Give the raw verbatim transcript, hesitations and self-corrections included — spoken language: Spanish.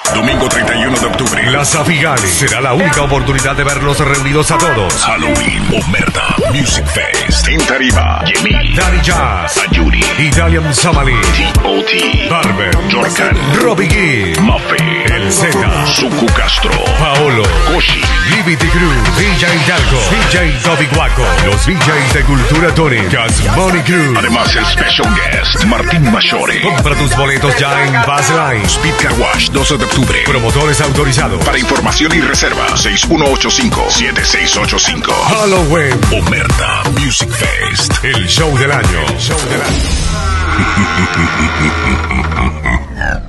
Domingo treinta y uno de octubre. La Safigale será la única oportunidad de verlos reunidos a todos. Halloween, Omerta, Music Fest. En Tarima, Yemil, Daddy Jazz, Ayuri, Italian Somali, T O T, Barber, Jorkan, Robbie Gibb, Mafe, El Zeta, Suku Castro, Paolo, Koshi, Liberty Cruz, D J Dalco, D J Toby Guaco, los D Js de Cultura Tony, Gas Money Cruz. Además, el special guest, Martín Machore. Compra tus boletos ya en Baseline. Speed Car Wash, doce de octubre. Promotores autorizados. Para información y reserva, seis uno ocho cinco, siete seis ocho cinco. Halloween, Omerta Music Fest. el show del año. El show del año.